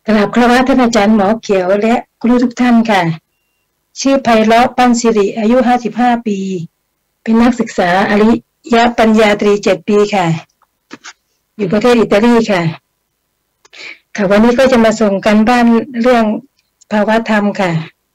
กราบคารวะท่านอาจารย์หมอเขียวและครูทุกท่านค่ะชื่อไพเราะปั้นสิริอายุ55ปีเป็นนักศึกษาอริยปัญญาตรี7 ปีค่ะอยู่ประเทศอิตาลีค่ะวันนี้ก็จะมาส่งกันบ้านเรื่องภาวะธรรมค่ะ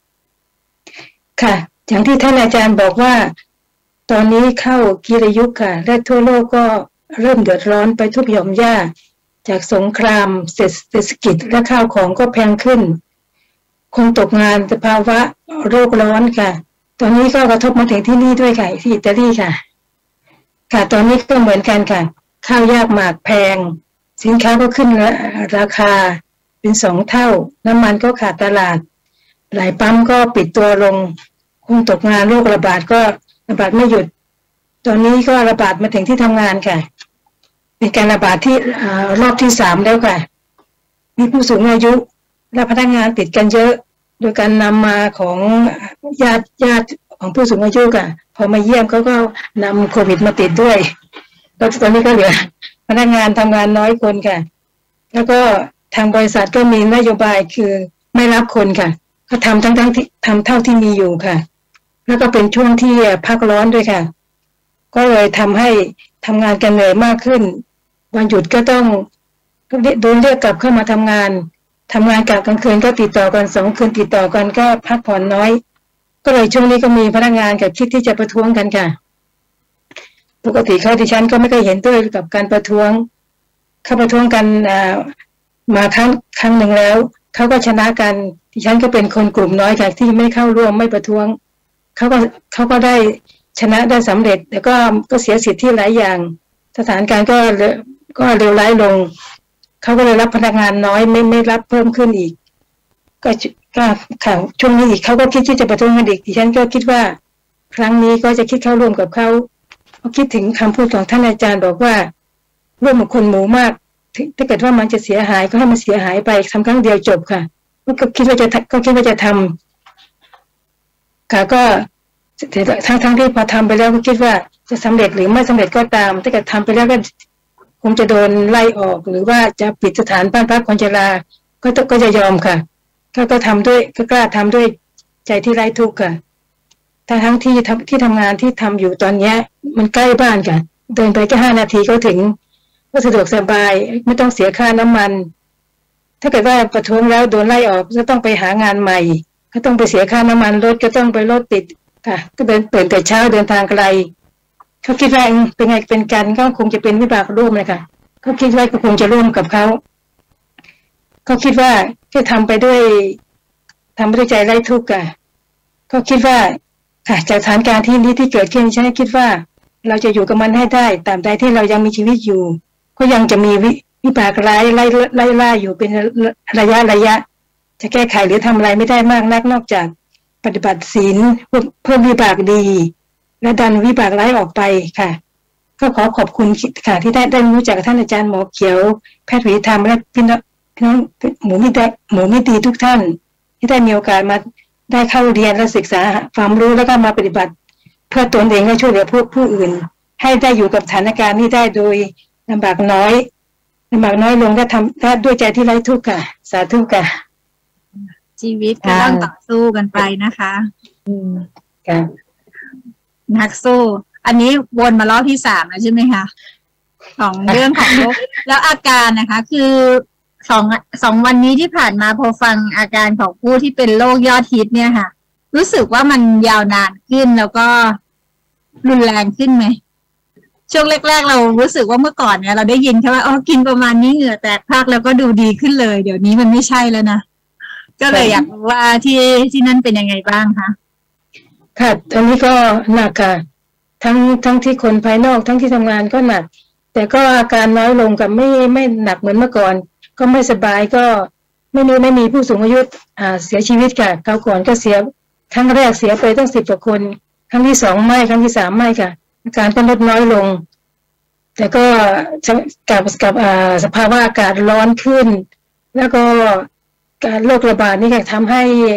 อย่างที่ท่านอาจารย์บอกว่าตอนนี้เข้ากิเลสยุคค่ะและทั่วโลกก็เริ่มเดือดร้อนไปทุกหย่อมย่าจากสงครามเศรษฐกิจและข้าวของก็แพงขึ้นคนตกงานสภาวะโรคร้อนค่ะตอนนี้ก็กระทบมาถึงที่นี่ด้วยค่ะที่อิตาลีค่ะตอนนี้ก็เหมือนกันค่ะข้าวยากหมากแพงสินค้าก็ขึ้นราคาเป็น2 เท่าน้ำมันก็ขาดตลาดหลายปั๊มก็ปิดตัวลงคนตกงานโรคระบาดก็ระบาดไม่หยุดตอนนี้ก็ระบาดมาถึงที่ทำงานค่ะเป็นการระบาดที่รอบที่3แล้วค่ะมีผู้สูงอายุและพนักงานติดกันเยอะโดยการนำมาของญาติของผู้สูงอายุค่ะพอมาเยี่ยมเขาก็นำโควิดมาติดด้วยแล้วตอนนี้ก็เหลือพนักงานทำงานน้อยคนค่ะแล้วก็ทางบริษัทก็มีนโยบายคือไม่รับคนค่ะก็ทำทั้งที่ทำเท่าที่มีอยู่ค่ะแล้วก็เป็นช่วงที่พักร้อนด้วยค่ะก็เลยทำให้ทำงานกันเหนื่อยมากขึ้นวันหยุดก็ต้องโดนเรียกกลับเข้ามาทำงานกะกลางคืนก็ติดต่อกัน2 คืนติดต่อกันก็พักผ่อนน้อยก็เลยช่วงนี้ก็มีพนักงานกับคิดที่จะประท้วงกันค่ะปกติดิฉันก็ไม่เคยเห็นด้วยกับการประท้วงเขาประท้วงกันมาครั้งหนึ่งแล้วเขาก็ชนะกันดิฉันก็เป็นคนกลุ่มน้อยค่ะที่ไม่เข้าร่วมไม่ประท้วงเขาก็ได้ชนะได้สำเร็จแต่ก็เสียสิทธิ์ที่หลายอย่างสถานการณ์ก็เลวร้ายลงเขาก็เลยรับพนักงานน้อยไม่รับเพิ่มขึ้นอีกก็ค่ะช่วงนี้อีกเขาก็คิดที่จะประท้วงกันอีกดิฉันก็คิดว่าครั้งนี้ก็จะคิดเข้าร่วมกับเขาคิดถึงคำพูดของท่านอาจารย์บอกว่าร่วมกับคนหมู่มากถ้าเกิดว่ามันจะเสียหายก็ให้มันเสียหายไปทำครั้งเดียวจบค่ะก็คิดว่าจะทำค่ะก็ทั้งที่พอทำไปแล้วก็คิดว่าจะสำเร็จหรือไม่สำเร็จก็ตามถ้าเกิดทำไปแล้วก็คงจะโดนไล่ออกหรือว่าจะปิดสถานบ้านพักคนชราก็จะยอมค่ะก็ทำด้วยก็กล้าทำด้วยใจที่ไร้ทุกข์ค่ะทั้งที่ทำงานที่ทำอยู่ตอนนี้มันใกล้บ้านค่ะเดินไปแค่5 นาทีก็ถึงก็สะดวกสบายไม่ต้องเสียค่าน้ำมันถ้าเกิดว่าประท้วงแล้วโดนไล่ออกก็ต้องไปหางานใหม่ก็ต้องไปเสียค่าน้ำมันรถก็ต้องไปรถติดค่ะก็ตื่นแต่เช้าเดินทางไกลเขาคิดว่าเป็นไงเป็นกันก็คงจะเป็นวิบากร่วมเลยค่ะเขาคิดว่าก็คงจะร่วมกับเขาคิดว่าจะทำไปด้วยใจไร้ทุกข์ค่ะก็คิดว่าค่ะจากสถานการณ์ที่นี้ที่เกิดขึ้นฉันคิดว่าเราจะอยู่กับมันให้ได้ตราบใดที่เรายังมีชีวิตอยู่ก็ยังจะมีวิบากร้ายไล่อยู่เป็นระยะจะแก้ไขหรือทำอะไรไม่ได้มากนักนอกจากปฏิบัติศีลเพิ่มวิบากดีและดันวิบากร้ายออกไปค่ะก็ขอบคุณค่ะที่ได้รู้จักท่านอาจารย์หมอเขียวแพทย์วิธรรมและพี่น้องหมูมิตรีทุกท่านที่ได้มีโอกาสมาได้เข้าเรียนและศึกษาความรู้แล้วก็มาปฏิบัติเพื่อตนเองและช่วยเหลือผู้อื่นให้ได้อยู่กับสถานการณ์นี้ได้โดยลำบากน้อยลงและทำได้ด้วยใจที่ไร้ทุกข์ค่ะสาธุค่ะชีวิตก็ต้องต่อสู้กันไปนะคะค่ะนักสู้อันนี้วนมารอบที่3แล้วใช่ไหมคะของเรื่องของโรคแล้วอาการนะคะคือสองวันนี้ที่ผ่านมาพอฟังอาการของผู้ที่เป็นโรคยอดฮิตเนี่ยค่ะรู้สึกว่ามันยาวนานขึ้นแล้วก็รุนแรงขึ้นไหมช่วงแรกๆเรารู้สึกว่าเมื่อก่อนเนี่ยเราได้ยินแค่ว่ากินประมาณนี้เหงื่อแตกพรากแล้วก็ดูดีขึ้นเลยเดี๋ยวนี้มันไม่ใช่แล้วนะก็เลยอยากรู้ว่าที่นั่นเป็นยังไงบ้างคะค่ะตอนนี้ก็หนักค่ะทั้งที่คนภายนอกทั้งที่ทำงานก็หนักแต่ก็อาการน้อยลงกับไม่หนักเหมือนเมื่อก่อนก็ไม่สบายก็ไม่มีผู้สูงอายุเสียชีวิตค่ะคราวก่อนก็เสียครั้งแรกเสียไปตั้ง10 กว่าคนครั้งที่2ไม่ครั้งที่3ไม่ค่ะอาการก็ลดน้อยลงแต่ก็กับสภาวะอากาศร้อนขึ้นแล้วก็การโรคระบาดนี่ก็ทำให้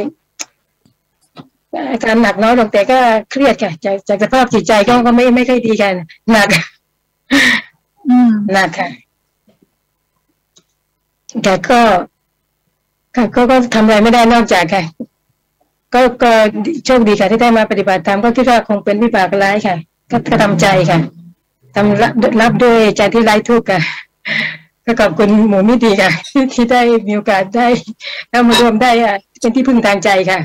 อาการหนักน้อยลงแต่ก็เครียดค่ะจากสภาพจิตใจก็ไม่ค่อยดีกันหนักค่ะแต่ก็ค่ะก็ทำอะไรไม่ได้นอกจากค่ะก็โชคดีค่ะที่ได้มาปฏิบัติธรรมก็คิดว่าคงเป็นวิบากร้ายค่ะก็ทำใจค่ะทำรับด้วยใจที่ไร้ทุกข์ค่ะก็ขอบคุณหมู่มิตรค่ะที่ได้มีโอกาสได้เข้ามารวมได้เป็นที่พึ่งทางใจค่ะ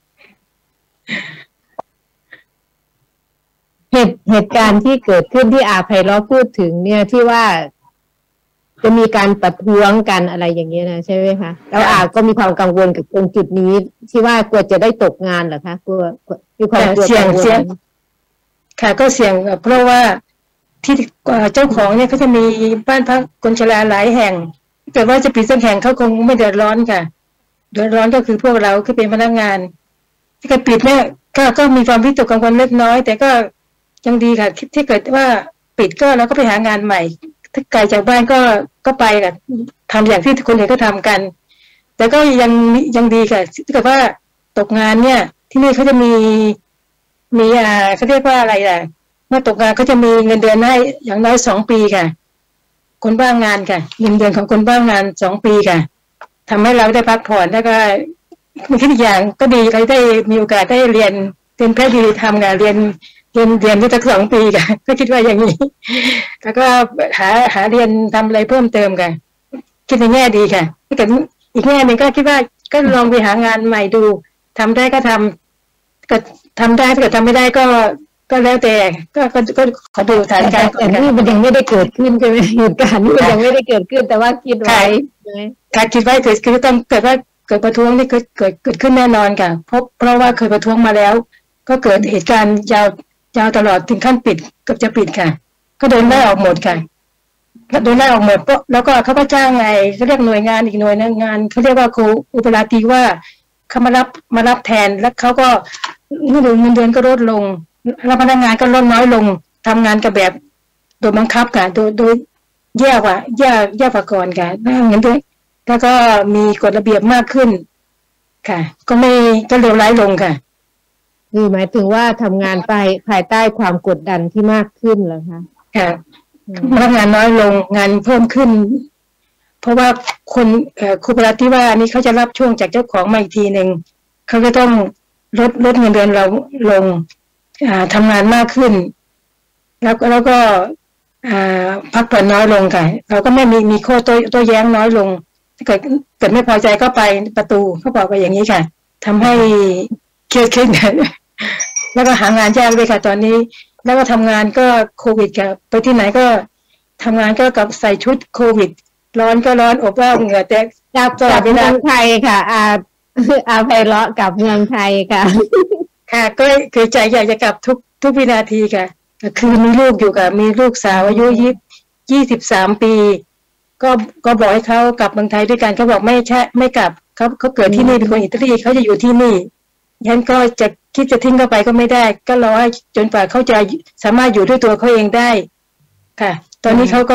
เหตุการณ์ที่เกิดขึ้นที่อาไพเราะพูดถึงเนี่ยที่ว่าจะมีการประท้วงกันอะไรอย่างเงี้ยนะใช่ไหมคะแล้วอาก็มีความกังวลกับตรงจุดนี้ที่ว่ากลัวจะได้ตกงานเหรอคะกลัวมีความกลัวเสี่ยงค่ะก็เสี่ยงเพราะว่าที่เจ้าของเนี่ยเขาจะมีบ้านพักคนชราหลายแห่งแต่ว่าจะปิดสักแห่งเขาคงไม่เดือดร้อนค่ะเดือดร้อนก็คือพวกเราคือเป็นพนักงานที่การปิดเนี่ยก็มีความวิตกกังวลเล็กน้อยแต่ก็ยังดีค่ะที่เกิดว่าปิดก็เราก็ไปหางานใหม่ถ้าไกลจากบ้านก็ไปค่ะทำอย่างที่คนอื่นก็ทำกันแต่ก็ยังดีค่ะถ้าเกิดว่าตกงานเนี่ยที่นี่เขาจะมีเขาเรียกว่าอะไรล่ะเมื่อตกงานก็จะมีเงินเดือนให้อย่างน้อย2 ปีค่ะคนบ้างงานค่ะเงินเดือนของคนบ้างงาน2 ปีค่ะทำให้เราได้พักผ่อนแล้วก็มีทุกอย่างก็ดีเราได้มีโอกาสได้เรียนแพทย์ดีทำงานเรียนได้สัก2 ปีค่ะก็คิดว่าอย่างนี้แล้วก็หาเรียนทำอะไรเพิ่มเติมค่ะคิดในแง่ดีค่ะแต่อีกแง่หนึ่งก็คิดว่าก็ลองไปหางานใหม่ดูทำได้ก็ทำก็ทำได้ถ้าเกิดทำไม่ได้ก็แล้วแต่ก็ขอดูสถานการณ์ก่อนแต่นี่มันยังไม่ได้เกิดขึ้นใช่ไหมเหตุการณ์นี้มันยังไม่ได้เกิดขึ้นแต่ว่าคิดไว้ค่ะคิดไว้คือต้องเกิดว่าเกิดประท้วงนี่เกิดขึ้นแน่นอนค่ะเพราะว่าเคยประท้วงมาแล้วก็เกิดเหตุการณ์ยาวตลอดถึงขั้นปิดเกือบจะปิดค่ะก็โดนไล่ออกหมดค่ะโดนไล่ออกหมดแล้วก็เขาก็จ้างไงเขาเรียกหน่วยงานอีกหน่วยงานเขาเรียกว่าครูอุปราตีว่าเขามารับแทนแล้วเขาก็เงินเดือนก็ลดลงแล้วพนักงานก็ลดน้อยลงทำงานกับแบบโดยบังคับค่ะโดยแย่กว่าก่อนค่ะเงินเดือนแล้วก็มีกฎระเบียบมากขึ้นค่ะก็เลวร้ายลงค่ะคือหมายถึงว่าทำงานไปภายใต้ความกดดันที่มากขึ้นเหรอคะค่ะพนักงานน้อยลงงานเพิ่มขึ้นเพราะว่าคนครูปราที่ว่านี่เขาจะรับช่วงจากเจ้าของมาอีกทีหนึ่งเขาก็ต้องลดเงินเดือนเราลงทำงานมากขึ้นแล้วก็พักผ่อนน้อยลงค่ะเราก็ไม่มีข้อโต้แย้งน้อยลงถ้าเกิดไม่พอใจก็ไปประตูเขาบอกไปอย่างนี้ค่ะทำให้เครียดแล้วก็หางานยากเลยค่ะตอนนี้แล้วก็ทำงานก็โควิดค่ะไปที่ไหนก็ทำงานก็กับใส่ชุดโควิดร้อนก็ร้อนอบอ้าวเหงื่อแตกจากเมืองไทยค่ะอาไพเราะกับเมืองไทยค่ะค่ะก็คือใจอยากจะกลับทุกวินาทีค่ะคือมีลูกอยู่ค่ะมีลูกสาวอายุ23 ปีก็บอกให้เขากลับเมืองไทยด้วยกันเขาบอกไม่กลับเขาเกิดที่นี่เป็นคนอิตาลีเขาจะอยู่ที่นี่ฉันก็จะคิดจะทิ้งเขาไปก็ไม่ได้ก็รอให้จนกว่าเขาจะสามารถอยู่ด้วยตัวเขาเองได้ค่ะตอนนี้เขา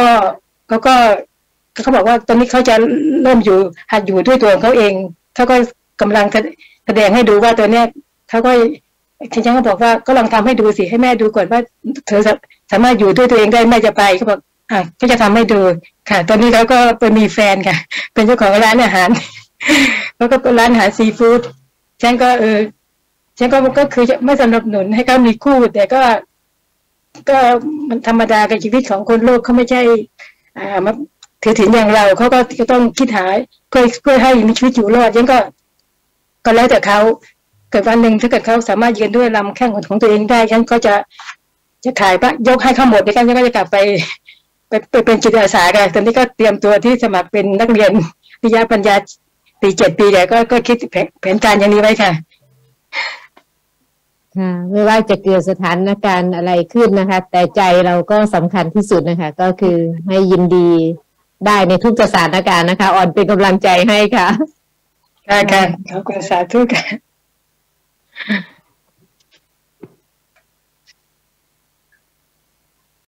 บอกว่าตอนนี้เขาจะเริ่มหัดอยู่ด้วยตัวเขาเองเขาก็กำลังแสดงให้ดูว่าตัวเนี้ยเขาก็ฉันก็บอกว่าก็ลองทำให้ดูสิให้แม่ดูก่อนว่าเธอสามารถอยู่ด้วยตัวเองได้แม่จะไปเขาบอกก็จะทำให้ดูค่ะตอนนี้เขาก็ไปมีแฟนค่ะเป็นเจ้าของร้านอาหารแล้วก็เป็นร้านอาหารซีฟู้ดฉันก็คือไม่สนับสนุนให้เขามีคู่แต่ก็มันธรรมดากับชีวิตของคนโลกเขาไม่ใช่มาถือถิ่นอย่างเราเขาก็ต้องคิดหาเพื่อให้มีชีวิตอยู่รอดฉันก็แล้วแต่เขาเกิดวันหนึ่งถ้าเกิดเขาสามารถยืนด้วยลำแข้งของตัวเองได้ฉันก็จะขายยกให้เขาหมดในการฉันก็จะกลับไปเป็นจิตอาสาค่ะตอนนี้ก็เตรียมตัวที่สมัครเป็นนักเรียนวิทยาปัญญาปี 7 ปีแต่ก็คิดแผนการอย่างนี้ไว้ค่ะค่ะไม่ว่าจะเกิดสถานการณ์อะไรขึ้นนะคะแต่ใจเราก็สำคัญที่สุดนะคะก็คือให้ยินดีได้ในทุกสถานการณ์นะคะอ่อนเป็นกำลังใจให้ค่ะค่ะขอบคุณสาธุค่ะ